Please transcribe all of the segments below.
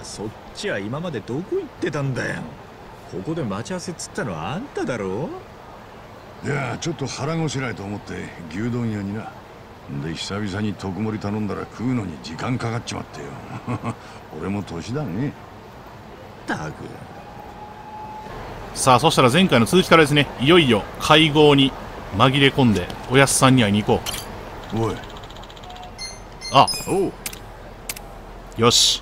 そっちは今までどこ行ってたんだよ。ここで待ち合わせっつったのはあんただろ。 いや、ちょっと腹ごしらえと思って牛丼屋にな。で久々に特盛り頼んだら食うのに時間かかっちまってよ。俺も年だね。 ったく。 さあ、そしたら前回の続きからですね、いよいよ会合に紛れ込んでおやすさんに会いに行こおい。 あ、 おう。 よし。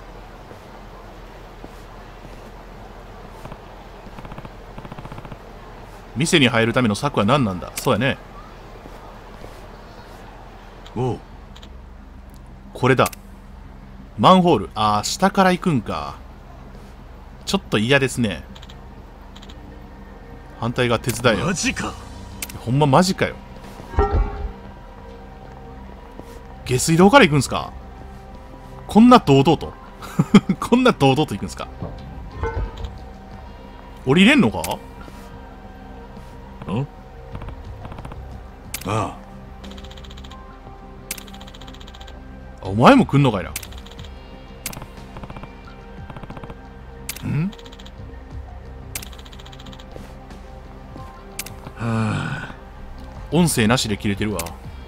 店に入るための策は何なんだ。そうやね。 おう。 これだ。マンホール。ああ、下から行くんか。ちょっと嫌ですね。反対側手伝えよ。 マジか。 ほんまマジかよ。下水道から行くんすか。こんな堂々とこんな堂々と行くんすか。降りれんのか。 ん。 ああ、お前も来んのかいな。ん。 はあ。 音声なしで切れてるわ。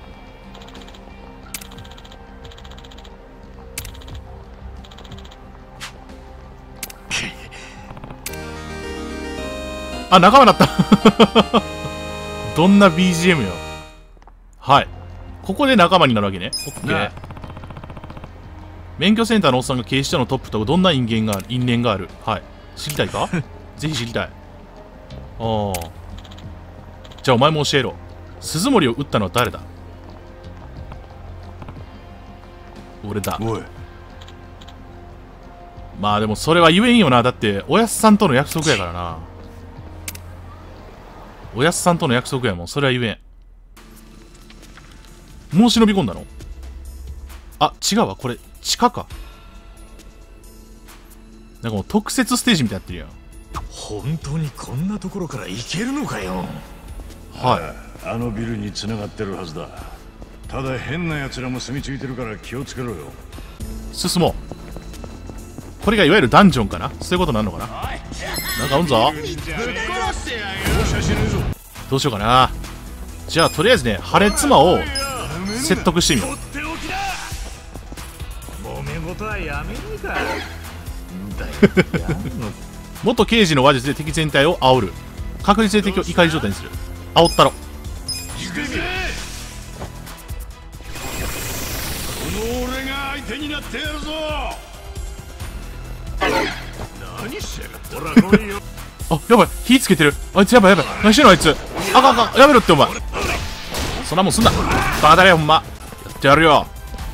あ、仲間だったどんな BGM よ。はい。ここで仲間になるわけね。オッケー。免許センターのおっさんが警視庁のトップとどんな因縁がある。はい。知りたいかぜひ知りたい。ああ。じゃあお前も教えろ。鈴森を撃ったのは誰だ。俺だ。 おい。 まあでもそれは言えんよな。だっておやすさんとの約束やからな。おやすさんとの約束やもん。それは言えん。もう忍び込んだの。あ、違うわ。これ地下か。なんかもう特設ステージみたいになってるやん。 本当にこんなところから行けるのかよ。 はい。 あのビルに繋がってるはずだ。ただ変な奴らも住み着いてるから気をつけろよ。 進もう。これがいわゆるダンジョンかな。そういうことになるのかな。なんかおんぞ。どうしようかな。じゃあとりあえずね、破裂魔を説得してみよう。 揉め事はやめねえか。 元刑事の話術で敵全体を煽る。確実に敵を怒り状態にする。煽ったろ。 この俺が相手になってやるぞ。何してる。ほら来いよ。 あ、やばい。火つけてる。あいつやばいやばい。何してんのあいつ。あかんあかん。やめろってお前。そんなもんすんな。バカだれよほんま。やってやるよ。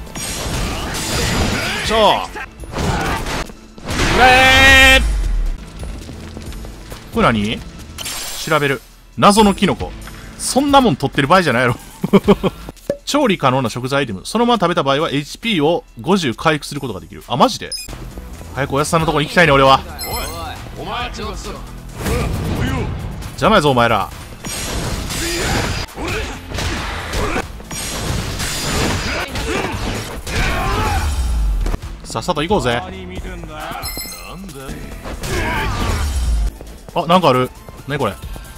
ちょうれー。これ何。調べる。謎のキノコ。そんなもん取ってる場合じゃないやろ調理可能な食材アイテム。そのまま食べた場合は HP を50回復することができる。あ、マジで。早くおやすさんのとこに行きたいね俺は。 お前ちょっと邪魔やぞお前ら。さっさと行こうぜ。あ、なんかある。何これ。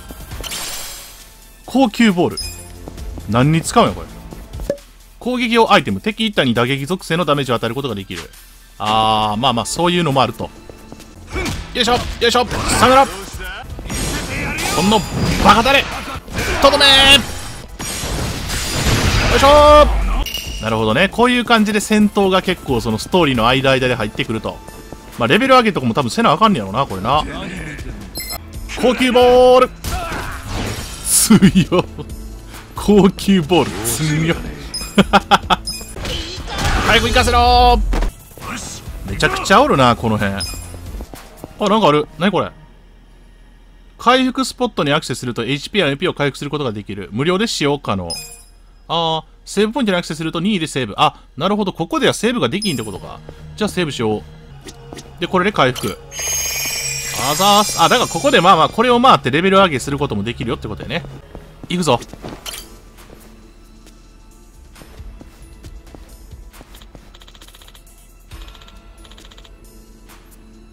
高級ボール。何に使うんやこれ。攻撃用アイテム。敵一体に打撃属性のダメージを与えることができる。まあまあそういうのもあると。よいしょよいしょ。さよなら。このバカだれとどめー。よいしょー。なるほどね。こういう感じで戦闘が結構そのストーリーの間で入ってくると。まあレベル上げとかも多分せなあかんねやろなこれな。高級ボール強っ。高級ボール強っ早く行かせろー。めちゃくちゃおるなこの辺。あ、なんかある。何これ。回復スポットにアクセスすると HP や MP を回復することができる。無料で使用可能。セーブポイントにアクセスすると任意でセーブ。あ、なるほど。ここではセーブができんってことか。じゃあセーブしよう。で、これで回復。あざーす。あ、だからここでまあまあ、これを回ってレベル上げすることもできるよってことやね。行くぞ。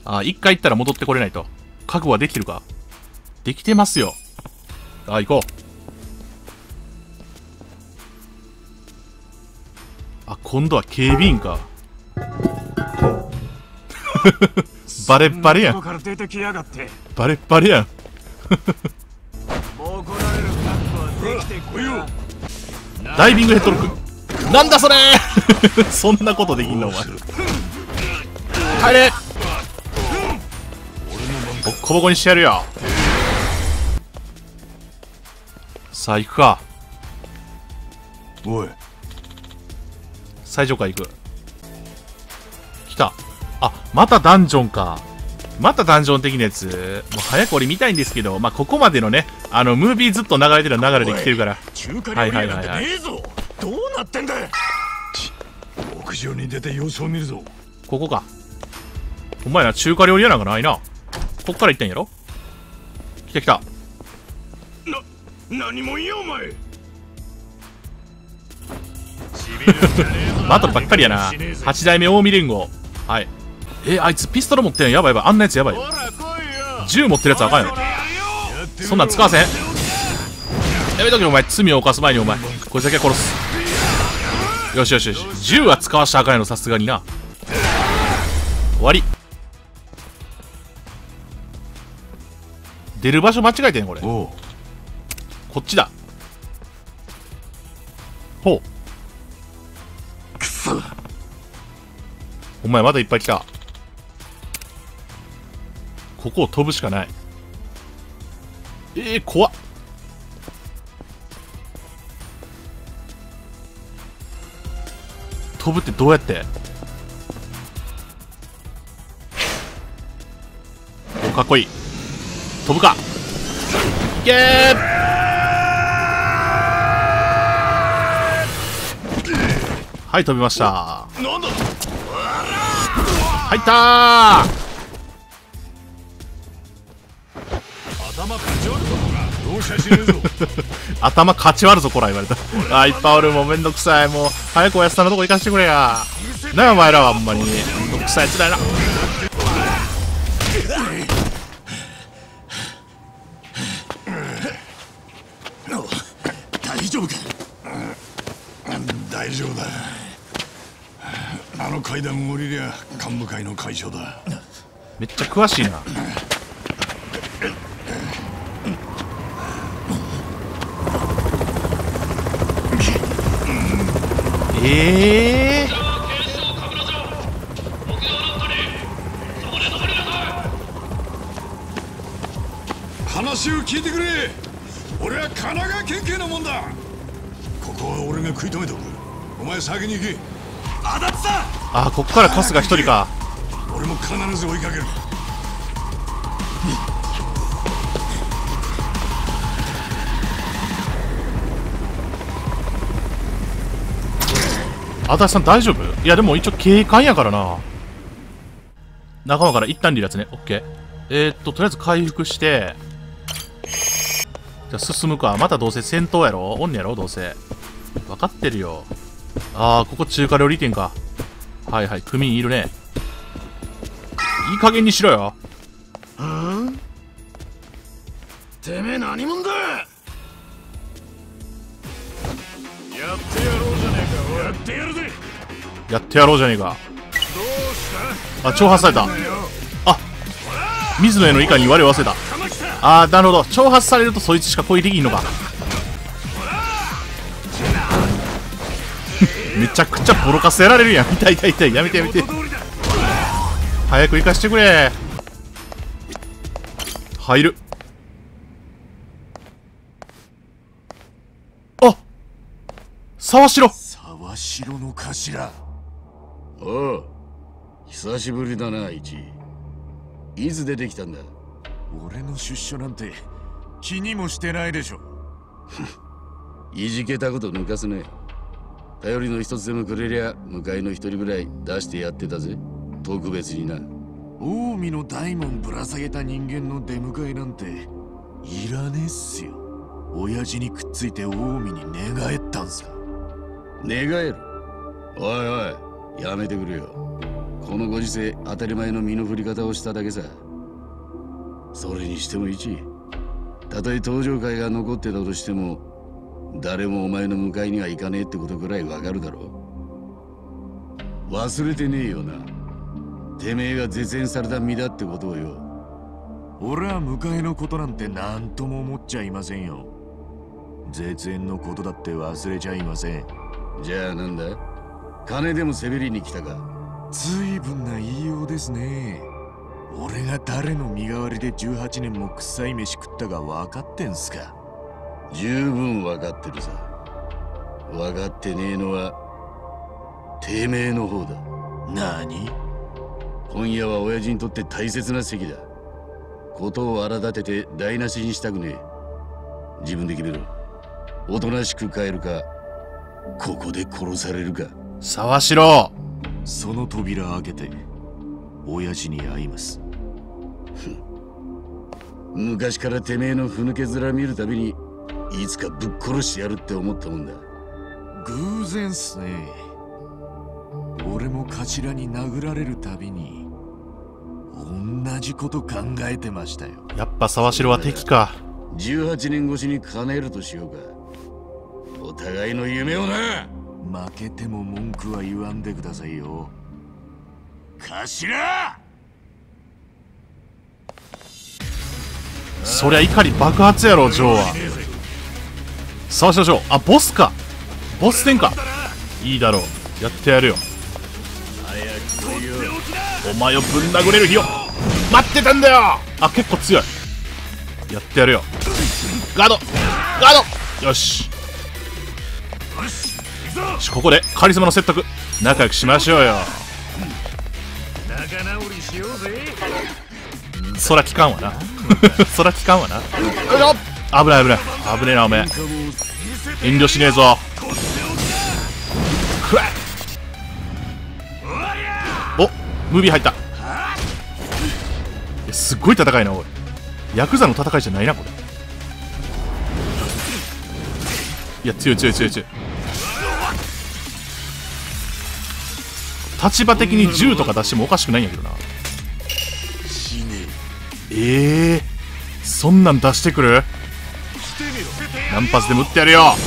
あ、一回行ったら戻ってこれないと。覚悟はできてるか？できてますよ。あ、行こう。あ、今度は警備員か。バレッバレやん。バレッバレやん。ダイビングヘッドロック。なんだそれそんなことできんのお前。帰れ。ボッコボコにしてやるよ。さあ行くか。 おい、 最上階行く。来た。あ、またダンジョンか。またダンジョン的なやつ。もう早く俺見たいんですけど、まあ、ここまでのね、ムービーずっと流れてる流れで来てるから。はいはいはいはい。 どうなってんだ。屋上に出て様子を見るぞ。 ここか。お前ら中華料理屋なんかないな。こっから行ったんやろ。来た来た。 何も言えよお前。 バトルばっかりやな。8代目近江連合。はい。あいつピストル持ってんやばいやばい。あんなやつやばいよ。銃持ってるやつあかんよ。そんなん使わせん。やめとけお前。罪を犯す前にお前こいつだけ殺す。よしよしよし。銃は使わしたらあかんやろさすがにな。終わり。出る場所間違えてんこれ。こっちだ。ほう。くそ。お前まだいっぱい来た。ここを飛ぶしかない。怖っ。飛ぶってどうやって？お、かっこいい。飛ぶか。いけー。はい、飛びました。入ったー。頭かち割るぞこら言われた。あー、いっぱいおる。もうめんどくさい。もう早くおやすさんのとこ行かしてくれや。なあお前らはほんまにめんどくさいやつだよな。 大丈夫か。大丈夫だ。あの階段降りりゃ幹部会の会長だ。 めっちゃ詳しいな。 話を聞いてくれ。俺は神奈川県警のもんだ。ここは俺が食い止めておく。お前先に行け。あだつだ。 あ、こっから春日一人か。 俺も必ず追いかける。 足立さん大丈夫？いやでも一応警官やからな。仲間から一旦離脱ね。オッケー。とりあえず回復して、じゃあ進むか。またどうせ戦闘やろ？おんねやろどうせ。分かってるよ。あー、ここ中華料理店か。はいはい、組員いるね。いい加減にしろよ。 てめえ何者だ。やってやろうじゃねえか。やってやるぜ。 やってやろうじゃねえか。 どうした？ あ、挑発された。あ、水野への以下に我を忘れた。あー、なるほど。挑発されるとそいつしか攻撃できんのか。めちゃくちゃボロカスやられるやん。痛い痛い痛い。やめてやめて。早く行かしてくれ。入る。あ、沢城。 沢城の頭。おう、久しぶりだな、イチ。いつ出てきたんだ。俺の出所なんて気にもしてないでしょ。いじけたこと抜かすね。頼りの一つでもくれりゃ向かいの一人ぐらい出してやってたぜ。特別にな。近江の大門ぶら下げた人間の出迎えなんていらねえっすよ。親父にくっついて近江に寝返ったんすか。寝返る？おいおい、やめてくれよ。 このご時世当たり前の身の振り方をしただけさ。それにしても一、たとえ登場会が残ってたとしても誰もお前の迎えには行かねえってことくらいわかるだろ。忘れてねえよな、てめえが絶縁された身だってことをよ。 俺は迎えのことなんて何とも思っちゃいませんよ。絶縁のことだって忘れちゃいません。 じゃあなんだ、金でもせびりに来たか。 随分な言いようですね。俺が誰の身代わりで18年も臭い飯食ったか分かってんすか。 十分分かってるさ。分かってねえのはてめえの方だ。 何？ 今夜は親父にとって大切な席だ。ことを荒立てて台無しにしたくねえ。自分で決めろ。おとなしく帰るか、ここで殺されるか。 沢城、 その扉開けて親父に会います。 昔からてめえのふぬけ面見るたびにいつかぶっ殺してやるって思ったもんだ。 偶然っすね。俺も頭に殴られるたびに同じこと考えてましたよ。 やっぱ沢城は敵か。 18年越しに叶えるとしようか、お互いの夢をな。 負けても文句は言わんでくださいよ。 頭！ そりゃ怒り爆発やろ、ジョーは。沢城ジョー、あ、ボスか。ボス戦か。いいだろう、やってやるよ。お前をぶん殴れる日を待ってたんだよ。あ、結構強い。やってやるよ。ガードガード、よし。ここでカリスマの説得、仲良くしましょうよ。そら効かんわな。そら効かんわな。よいしょ。危ない危ない危ねえなおめえ。遠慮しねえぞ。くらえ。お、ムービー入った。いや、すっごい戦いなおい。ヤクザの戦いじゃないなこれ。いや、強い強い強い強い。立場的に銃とか出してもおかしくないんやけどな。そんなん出してくる？何発でも撃ってやるよ。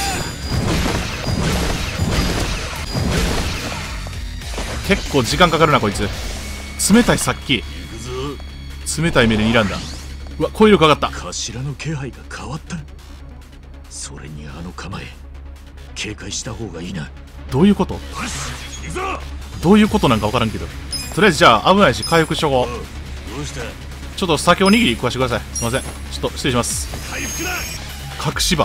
結構時間かかるなこいつ。冷たいさっき。冷たい目で睨んだ。うわ、コイルかかった。 頭の気配が変わった。それにあの構え、警戒した方がいいな。 どういうこと？どういうことなんか分からんけど、とりあえずじゃあ危ないし回復しとこう。 どうした？ ちょっと酒おにぎり食わしてください。すいません、ちょっと失礼します。隠し場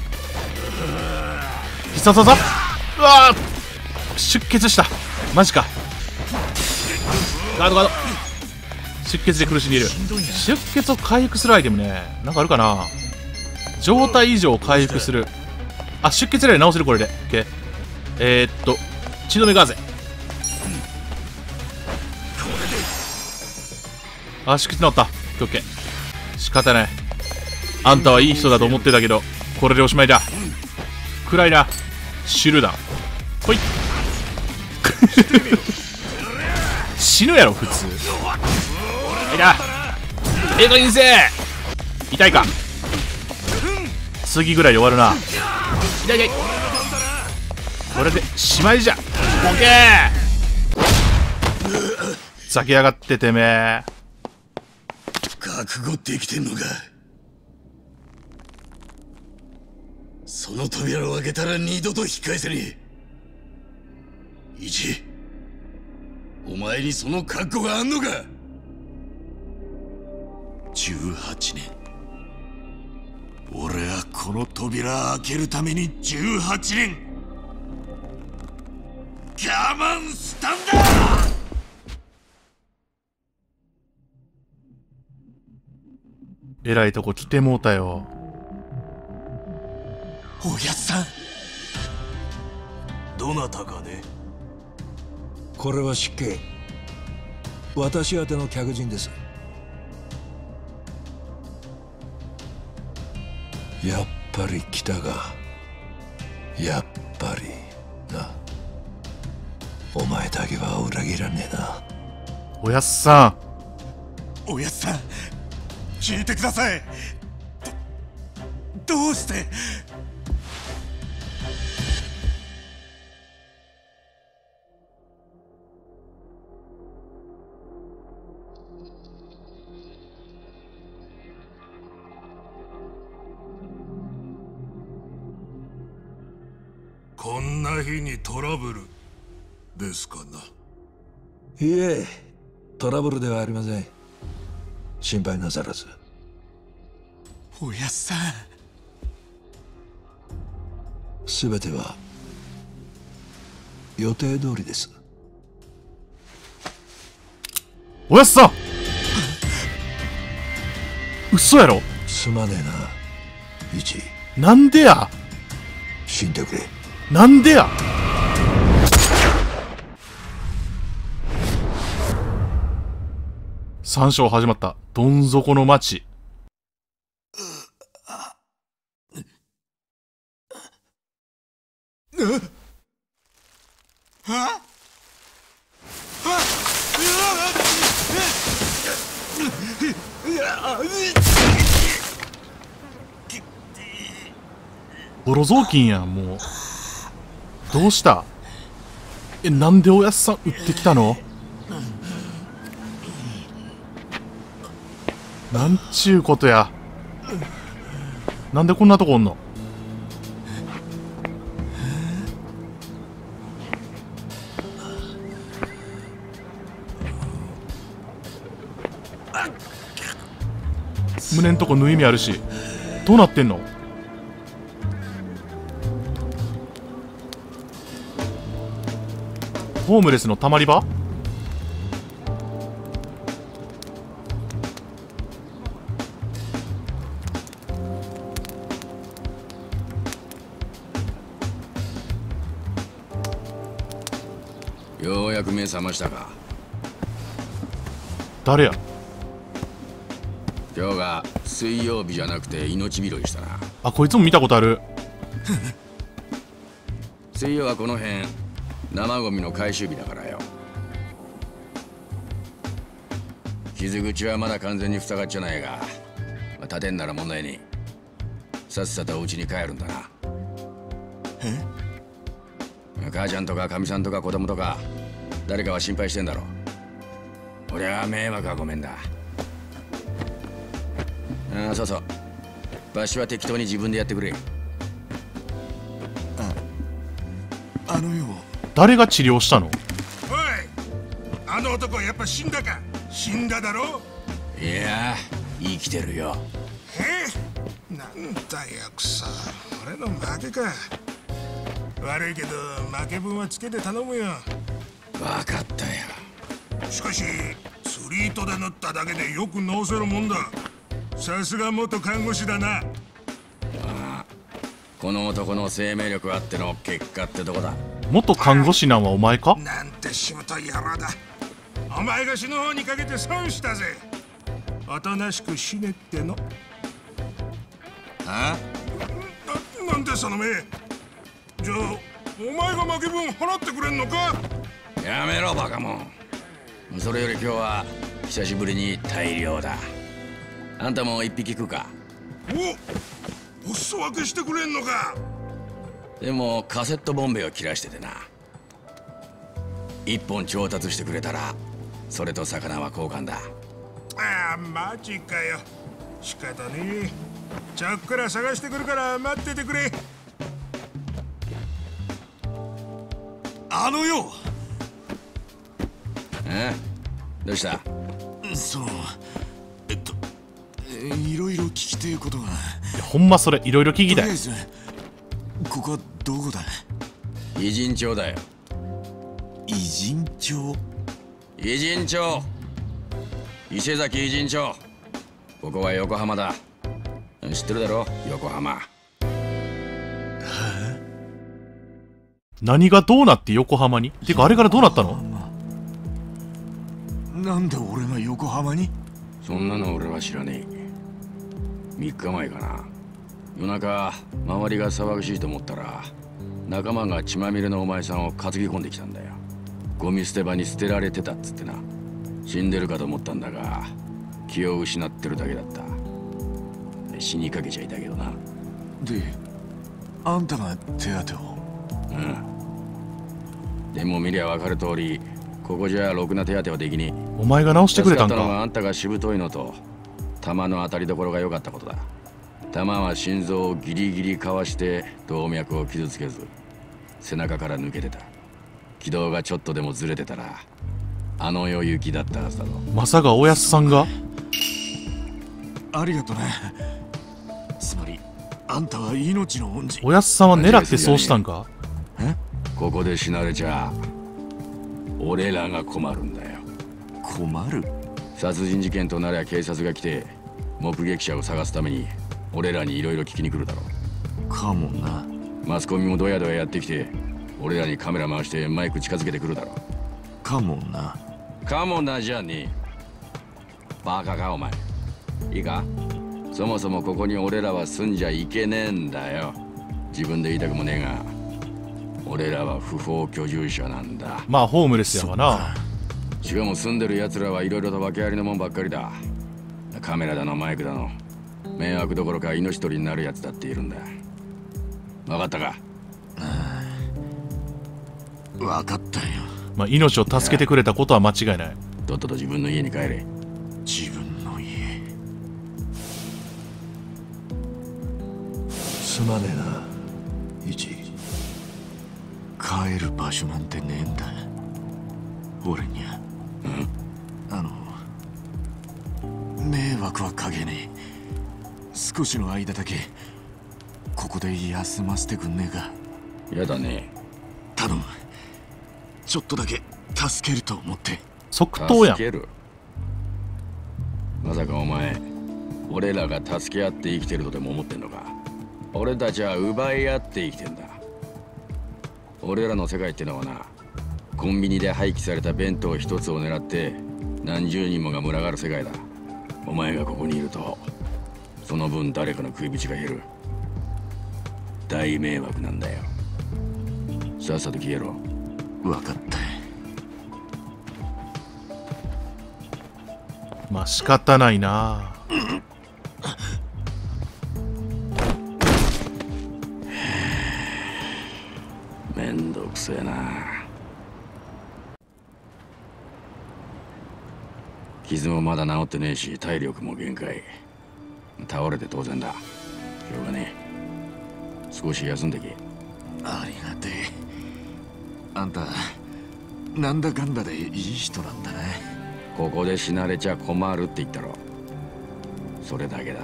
必殺技。うわー、出血した。マジか。ガードガード。出血で苦しんでいる。出血を回復するアイテムね、なんかあるかな。状態異常を回復する。あ、出血例直せるこれで。OK。血止めガーゼ。あ、出血治った。OK。仕方ない。あんたはいい人だと思ってたけど、これでおしまいだ。暗いな。シュルだ。ほい。死ぬやろ普通。いた。ええ加減にせえ。痛いか。次ぐらいで終わるな。痛い痛い。これでしまいじゃ。ボケー。ざけやがっててめえ。 覚悟できてんのか。その扉を開けたら二度と引き返せねえ。イチ、お前にその覚悟があんのか。 18年。俺はこの扉開けるために18年我慢したんだ。 えらいとこ来てもうたよ。 おやっさん、どなたかね。 これは失敬。私宛ての客人です。やっぱり来たが。やっぱりな。 お前だけは裏切らねえな。 おやっさおやっさん、聞いてください。どうして。 こんな日にトラブルですかな。 いえ、トラブルではありません。心配なさらず。 おやっさん、 すべては予定通りです。 ん。おやっさん、嘘やろ。 すまねえな、イチ。 なんでや。 死んでくれ。 なんでや。3章始まった。どん底の町。ボロ雑巾やん、もう。どうした。なんでおやっさん撃ってきたの。なんちゅうことや。なんでこんなとこおんの。胸んとこ縫い目あるし。どうなってんの。ホームレスのたまり場。 ようやく目覚ましたか。 誰や。 今日が水曜日じゃなくて命拾いしたな。 あ、こいつも見たことある。 水曜はこの辺生ゴミの回収日だからよ。傷口はまだ完全に塞がっちゃないが、立てんなら問題ねえ。さっさとお家に帰るんだな。母ちゃんとかかみさんとか子供とか誰かは心配してんだろ。俺は迷惑はごめんだ。ああ、そうそう、場所は適当に自分でやってくれ。あのよ、 誰が治療したの。 おい、あの男はやっぱ死んだか。死んだだろ。 いや、生きてるよ。 なんだよ、くそ。俺の負けか。悪いけど負け分はつけて頼むよ。 分かったよ。 しかし釣り糸で縫っただけでよく治せるもんだ。さすが元看護師だな。 この男の生命力あっての結果ってとこだ。 元看護師なんはお前か。 なんてしぶとい野郎だ。お前が死ぬ方にかけて損したぜ。おとなしく死ねっての。なんでその目。じゃあお前が負け分払ってくれんのか。 やめろバカモン。それより今日は久しぶりに大量だ。あんたも一匹食うか。 お裾分けしてくれんのか。 でもカセットボンベを切らしててな。一本調達してくれたらそれと魚は交換だ。 ああ、マジかよ。仕方ねえ。ちゃっくら探してくるから待っててくれ。 あのよ。どうした。 そう、いろいろ聞きてえことが。 ほんまそれいろいろ聞きたい。 ここはどこだ。 偉人町だよ。 偉人町。 偉人町、伊勢崎偉人町。ここは横浜だ。知ってるだろ、横浜。 何がどうなって横浜に。てかあれからどうなったの。 なんで俺が横浜に。 そんなの俺は知らねえ。3日前かな、夜中周りが騒がしいと思ったら仲間が血まみれのお前さんを担ぎ込んできたんだよ。 ゴミ捨て場に捨てられてたっつってな。死んでるかと思ったんだが気を失ってるだけだった。死にかけちゃいたけどな。 で、あんたが手当てを？ うん。でも見りゃ分かる通り、ここじゃろくな手当てはできに。 お前が直してくれたん助かったのはか。 あんたがしぶといのと弾の当たりどころが良かったことだ。弾は心臓をギリギリかわして動脈を傷つけず背中から抜けてた。軌道がちょっとでもずれてたらあの世行きだったはずだろ。 まさかおやすさんが。 ありがとね。つまりあんたは命の恩人。 おやすさんは狙ってそうしたんか。 ここで死なれちゃ俺らが困るんだよ。 困る？ 殺人事件となりゃ警察が来て目撃者を探すために俺らにいろいろ聞きに来るだろう。かもな。 マスコミもドヤドヤやってきて俺らにカメラ回してマイク近づけてくるだろ。 かもな。 かもなじゃねえ。バカかお前。いいか、そもそもここに俺らは住んじゃいけねえんだよ。自分で言いたくもねえが俺らは不法居住者なんだ。 まあホームレスやわな。 しかも住んでる奴らはいろいろと訳ありのもんばっかりだ。カメラだのマイクだの迷惑どころか命取りになるやつだっているんだ。分かったか？ 分かったよ。 まあ命を助けてくれたことは間違いない。 とっとと自分の家に帰れ。 自分の家。 すまねえな、イチ。 帰る場所なんてねえんだ、俺には。迷惑はかけねえ。少しの間だけここで休ませてくんねえか？ やだね。 頼む。ちょっとだけ助けると思って。 即答やん。 助ける？まさかお前俺らが助け合って生きてるとでも思ってんのか？俺たちは奪い合って生きてんだ。俺らの世界ってのはな、コンビニで廃棄された弁当一つを狙って何十人もが群がる世界だ。お前がここにいるとその分誰かの食い口が減る。大迷惑なんだよ。さっさと消えろ。 分かった。 まあ仕方ないな。 めんどくせえな。傷もまだ治ってねえし体力も限界。倒れて当然だ。しょうがねえ。少し休んでけ。 ありがてえ。あんたなんだかんだでいい人なんだね。 ここで死なれちゃ困るって言ったろ。それだけだ。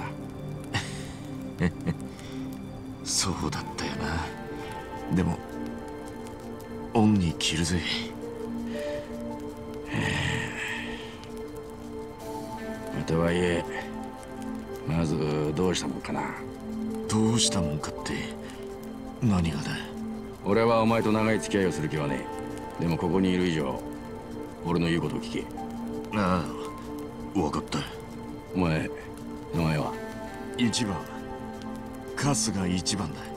そうだったよな。でも恩に着るぜ。 とはいえまずどうしたもんかな。 どうしたもんかって何がだ？ 俺はお前と長い付き合いをする気はねえ。でもここにいる以上俺の言うことを聞け。 ああ、分かった。 お前名前は？ 一番春日一番だ。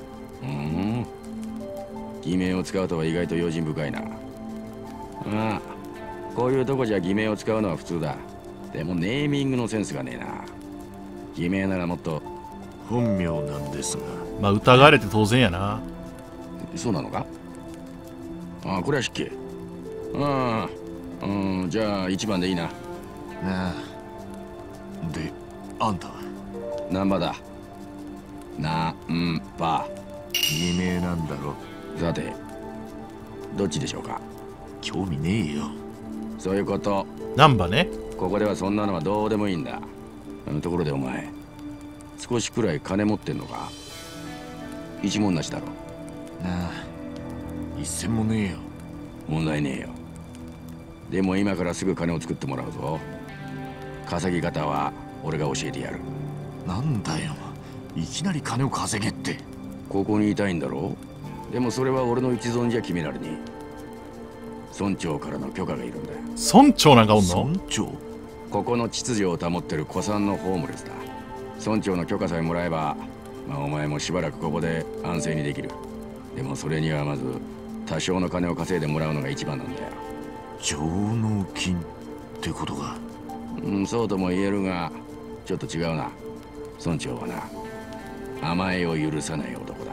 偽名を使うとは意外と用心深いな。ああ、こういうとこじゃ偽名を使うのは普通だ。でもネーミングのセンスがねえな。偽名ならもっと。 本名なんですが。 まあ疑われて当然やな。 そうなのか？ああ、これは失敬。ああ、じゃあ1番でいいな。 ああ。で、あんたは？ 難波だ。難波。 偽名なんだろ。 さてどっちでしょうか？ 興味ねえよ。 そういうこと。 難波ね。 ここではそんなのはどうでもいいんだ。ところでお前少しくらい金持ってんのか？一文なしだろ。 なあ、一銭もねえよ。 問題ねえよ。でも今からすぐ金を作ってもらうぞ。稼ぎ方は俺が教えてやる。 なんだよ、いきなり金を稼げって。 ここにいたいんだろう。でもそれは俺の一存じゃ決められねえ。村長からの許可がいるんだよ。 村長なんかおんの？ 村長？ ここの秩序を保ってる古参のホームレスだ。村長の許可さえもらえば、まあお前もしばらくここで安静にできる。でもそれにはまず多少の金を稼いでもらうのが一番なんだよ。 上納金ってことか。 そうとも言えるが、ちょっと違うな。村長はな、甘えを許さない男だ。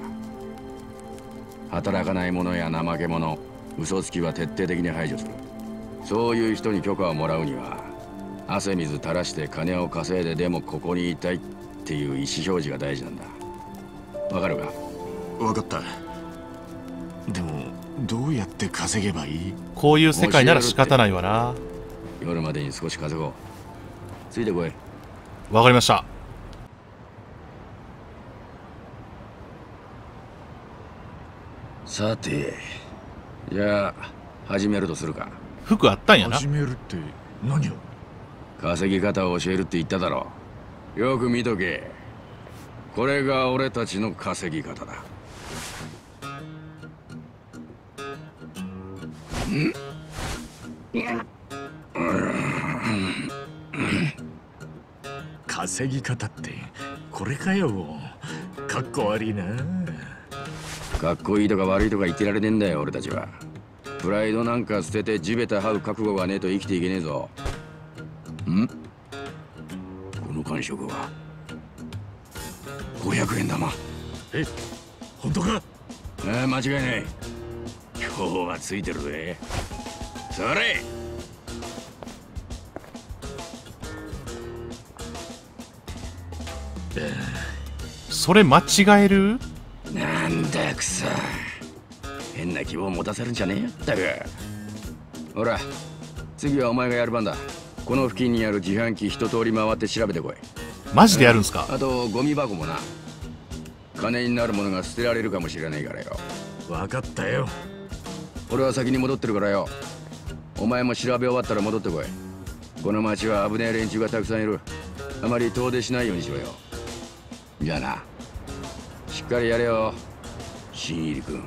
働かない者や怠け者、嘘つきは徹底的に排除する。そういう人に許可をもらうには、汗水垂らして金を稼いででもここにいたいっていう意思表示が大事なんだ。わかるか？ わかった。でもどうやって稼げばいい？ こういう世界なら仕方ないわな。 夜までに少し稼ごう。ついてこい。 わかりました。 さて、じゃあ始めるとするか。 服あったんやな。 始めるって何を？ 稼ぎ方を教えるって言っただろ。よく見とけ。これが俺たちの稼ぎ方だ。 稼ぎ方ってこれかよ。かっこ悪いな。 かっこいいとか悪いとか言ってられねえんだよ俺たちは。プライドなんか捨てて地べた這う覚悟がねえと生きていけねえぞ。この感触は500円玉。 え、本当か？ 間違いない。今日はついてるぜ。それ。 それ間違える？ なんだくそ。変な希望を持たせるんじゃねえよったく。ほら、次はお前がやる番だ。この付近にある自販機一通り回って調べてこい。 マジでやるんすか？ あとゴミ箱もな。金になるものが捨てられるかもしれないからよ。 わかったよ。 俺は先に戻ってるからよ。お前も調べ終わったら戻ってこい。この町は危ねえ連中がたくさんいる。あまり遠出しないようにしろよ。じゃあな、しっかりやれよ、新入り君。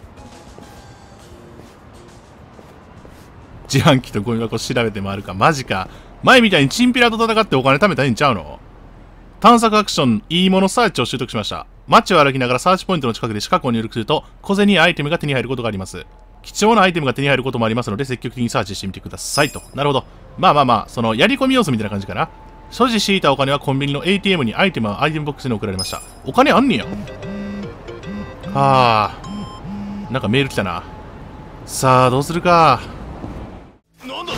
自販機とゴミ箱調べて回るか。マジか。前みたいにチンピラと戦ってお金貯めたらいいんちゃうの？探索アクション、いいものサーチを習得しました。街を歩きながらサーチポイントの近くで四角を入力すると、小銭やアイテムが手に入ることがあります。貴重なアイテムが手に入ることもありますので、積極的にサーチしてみてくださいと。なるほど。まあ、そのやり込み要素みたいな感じかな。所持していたお金はコンビニの ATM にアイテムはアイテムボックスに送られました。お金あんねや。なんかメール来たな。さあ、どうするか。 なんだ？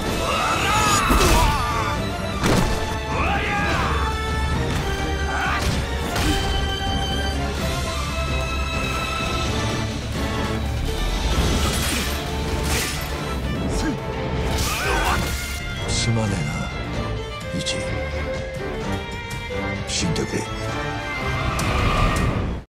すまねえな、イチ。死んでくれ。